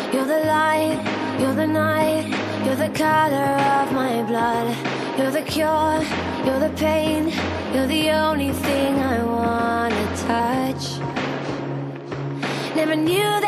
You're the light, you're the night, you're the color of my blood. You're the cure, you're the pain, you're the only thing I wanna touch. Never knew that